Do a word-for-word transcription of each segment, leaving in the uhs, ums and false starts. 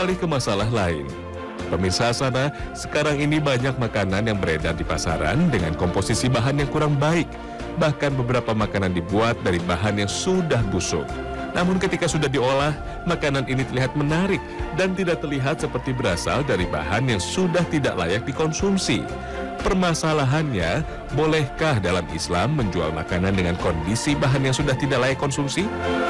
Beralih ke masalah lain. Pemirsa sana, sekarang ini banyak makanan yang beredar di pasaran dengan komposisi bahan yang kurang baik. Bahkan beberapa makanan dibuat dari bahan yang sudah busuk. Namun ketika sudah diolah, makanan ini terlihat menarik dan tidak terlihat seperti berasal dari bahan yang sudah tidak layak dikonsumsi. Permasalahannya, bolehkah dalam Islam menjual makanan dengan kondisi bahan yang sudah tidak layak konsumsi?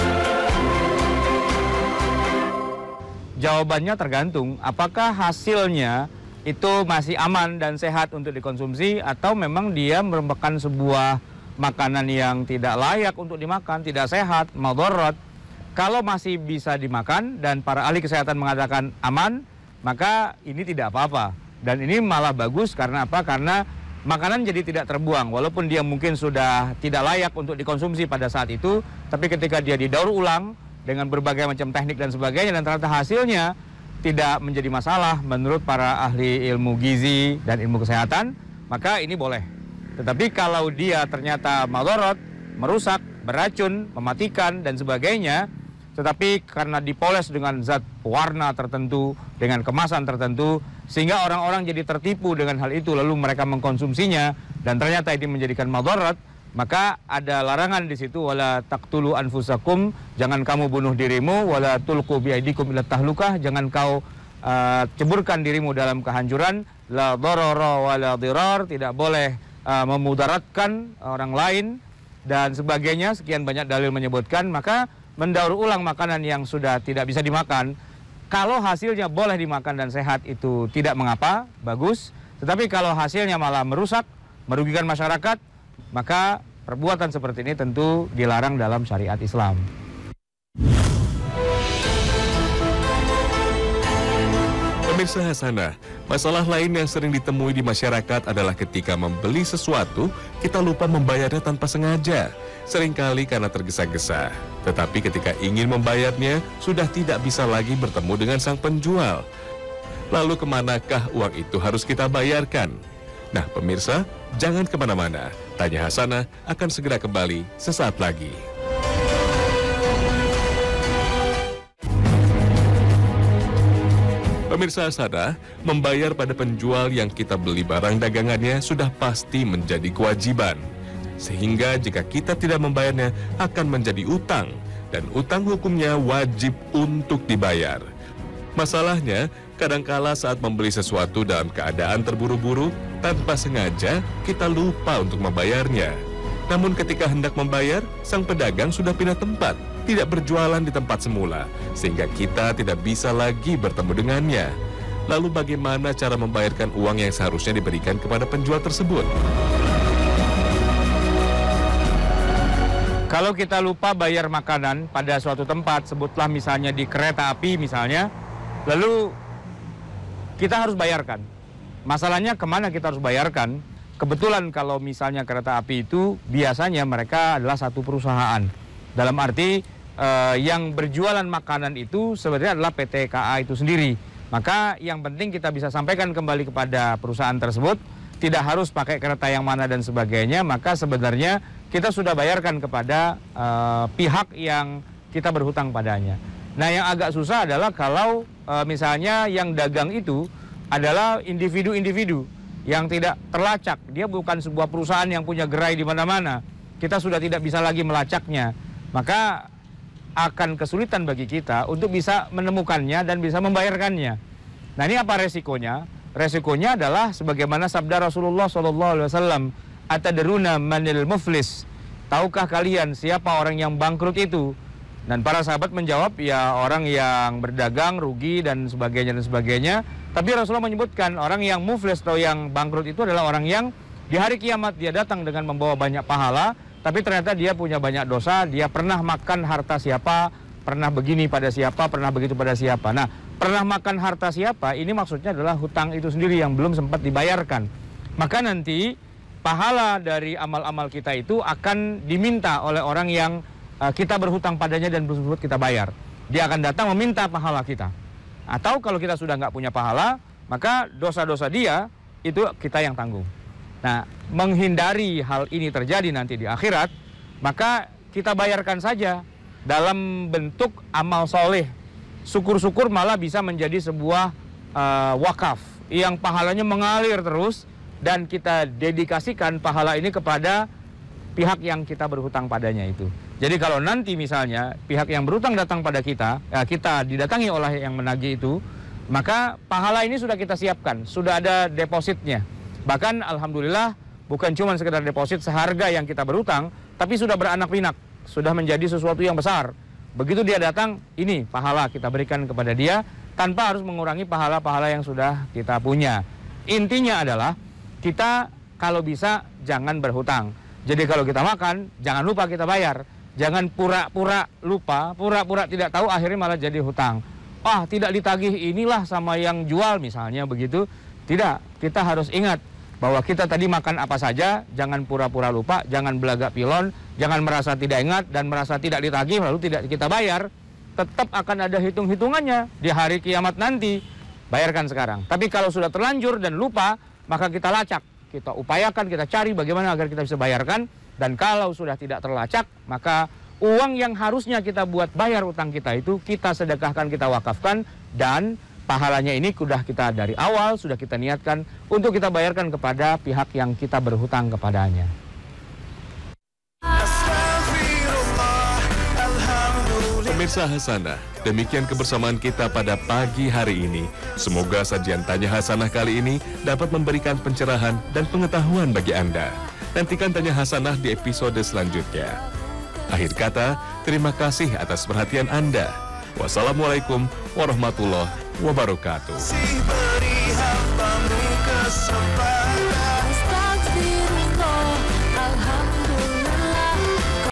Jawabannya tergantung, apakah hasilnya itu masih aman dan sehat untuk dikonsumsi atau memang dia merupakan sebuah makanan yang tidak layak untuk dimakan, tidak sehat, madharat. Kalau masih bisa dimakan dan para ahli kesehatan mengatakan aman, maka ini tidak apa-apa. Dan ini malah bagus karena apa? Karena makanan jadi tidak terbuang. Walaupun dia mungkin sudah tidak layak untuk dikonsumsi pada saat itu, tapi ketika dia didaur ulang dengan berbagai macam teknik dan sebagainya, dan ternyata hasilnya tidak menjadi masalah menurut para ahli ilmu gizi dan ilmu kesehatan, maka ini boleh. Tetapi kalau dia ternyata madharat, merusak, beracun, mematikan dan sebagainya, tetapi karena dipoles dengan zat warna tertentu, dengan kemasan tertentu, sehingga orang-orang jadi tertipu dengan hal itu, lalu mereka mengkonsumsinya dan ternyata ini menjadikan madharat, maka ada larangan di situ, wala taqtulu anfusakum, jangan kamu bunuh dirimu, wala tulqu biaidikum ila tahlukah, jangan kau uh, ceburkan dirimu dalam kehancuran, la dharara wala dirar, tidak boleh uh, memudaratkan orang lain dan sebagainya. Sekian banyak dalil menyebutkan. Maka mendaur ulang makanan yang sudah tidak bisa dimakan, kalau hasilnya boleh dimakan dan sehat, itu tidak mengapa, bagus. Tetapi kalau hasilnya malah merusak, merugikan masyarakat, maka perbuatan seperti ini tentu dilarang dalam syariat Islam. Pemirsa Hasanah, masalah lain yang sering ditemui di masyarakat adalah ketika membeli sesuatu, kita lupa membayarnya tanpa sengaja. Seringkali karena tergesa-gesa. Tetapi ketika ingin membayarnya, sudah tidak bisa lagi bertemu dengan sang penjual. Lalu kemanakah uang itu harus kita bayarkan? Nah pemirsa, jangan kemana-mana. Tanya Hasanah akan segera kembali sesaat lagi. Pemirsa Hasanah, membayar pada penjual yang kita beli barang dagangannya sudah pasti menjadi kewajiban. Sehingga jika kita tidak membayarnya akan menjadi utang. Dan utang hukumnya wajib untuk dibayar. Masalahnya, kadangkala saat membeli sesuatu dalam keadaan terburu-buru, tanpa sengaja kita lupa untuk membayarnya. Namun ketika hendak membayar, sang pedagang sudah pindah tempat, tidak berjualan di tempat semula, sehingga kita tidak bisa lagi bertemu dengannya. Lalu bagaimana cara membayarkan uang yang seharusnya diberikan kepada penjual tersebut? Kalau kita lupa bayar makanan pada suatu tempat, sebutlah misalnya di kereta api misalnya, lalu kita harus bayarkan. Masalahnya kemana kita harus bayarkan? Kebetulan kalau misalnya kereta api itu biasanya mereka adalah satu perusahaan. Dalam arti eh, yang berjualan makanan itu sebenarnya adalah P T K A itu sendiri. Maka yang penting kita bisa sampaikan kembali kepada perusahaan tersebut, tidak harus pakai kereta yang mana dan sebagainya, maka sebenarnya kita sudah bayarkan kepada uh, pihak yang kita berhutang padanya. Nah yang agak susah adalah kalau uh, misalnya yang dagang itu adalah individu-individu yang tidak terlacak. Dia bukan sebuah perusahaan yang punya gerai di mana-mana. Kita sudah tidak bisa lagi melacaknya. Maka akan kesulitan bagi kita untuk bisa menemukannya dan bisa membayarkannya. Nah ini apa resikonya? Resikonya adalah sebagaimana sabda Rasulullah shallallahu alaihi wasallam, atadruna manil muflis, tahukah kalian siapa orang yang bangkrut itu? Dan para sahabat menjawab, ya orang yang berdagang, rugi dan sebagainya dan sebagainya. Tapi Rasulullah menyebutkan orang yang muflis atau yang bangkrut itu adalah orang yang di hari kiamat dia datang dengan membawa banyak pahala, tapi ternyata dia punya banyak dosa, dia pernah makan harta siapa, pernah begini pada siapa, pernah begitu pada siapa. Nah, pernah makan harta siapa, ini maksudnya adalah hutang itu sendiri yang belum sempat dibayarkan. Maka nanti pahala dari amal-amal kita itu akan diminta oleh orang yang uh, kita berhutang padanya dan belum sempat kita bayar. Dia akan datang meminta pahala kita. Atau kalau kita sudah nggak punya pahala, maka dosa-dosa dia itu kita yang tanggung. Nah, menghindari hal ini terjadi nanti di akhirat, maka kita bayarkan saja dalam bentuk amal soleh syukur-syukur malah bisa menjadi sebuah uh, wakaf yang pahalanya mengalir terus, dan kita dedikasikan pahala ini kepada pihak yang kita berhutang padanya itu. Jadi kalau nanti misalnya pihak yang berhutang datang pada kita, ya kita didatangi oleh yang menagih itu, maka pahala ini sudah kita siapkan, sudah ada depositnya. Bahkan alhamdulillah bukan cuma sekedar deposit seharga yang kita berhutang, tapi sudah beranak pinak, sudah menjadi sesuatu yang besar. Begitu dia datang, ini pahala kita berikan kepada dia tanpa harus mengurangi pahala-pahala yang sudah kita punya. Intinya adalah kita kalau bisa jangan berhutang. Jadi kalau kita makan, jangan lupa kita bayar. Jangan pura-pura lupa, pura-pura tidak tahu, akhirnya malah jadi hutang. Ah, tidak ditagih inilah sama yang jual misalnya begitu. Tidak, kita harus ingat bahwa kita tadi makan apa saja, jangan pura-pura lupa, jangan belagak pilon, jangan merasa tidak ingat dan merasa tidak ditagih lalu tidak kita bayar. Tetap akan ada hitung-hitungannya di hari kiamat nanti. Bayarkan sekarang. Tapi kalau sudah terlanjur dan lupa, maka kita lacak. Kita upayakan, kita cari bagaimana agar kita bisa bayarkan. Dan kalau sudah tidak terlacak, maka uang yang harusnya kita buat bayar utang kita itu, kita sedekahkan, kita wakafkan, dan pahalanya ini sudah kita dari awal, sudah kita niatkan untuk kita bayarkan kepada pihak yang kita berhutang kepadanya. Pemirsa Hasanah, demikian kebersamaan kita pada pagi hari ini. Semoga sajian Tanya Hasanah kali ini dapat memberikan pencerahan dan pengetahuan bagi Anda. Nantikan Tanya Hasanah di episode selanjutnya. Akhir kata, terima kasih atas perhatian Anda. Wassalamualaikum warahmatullahi wabarakatuh.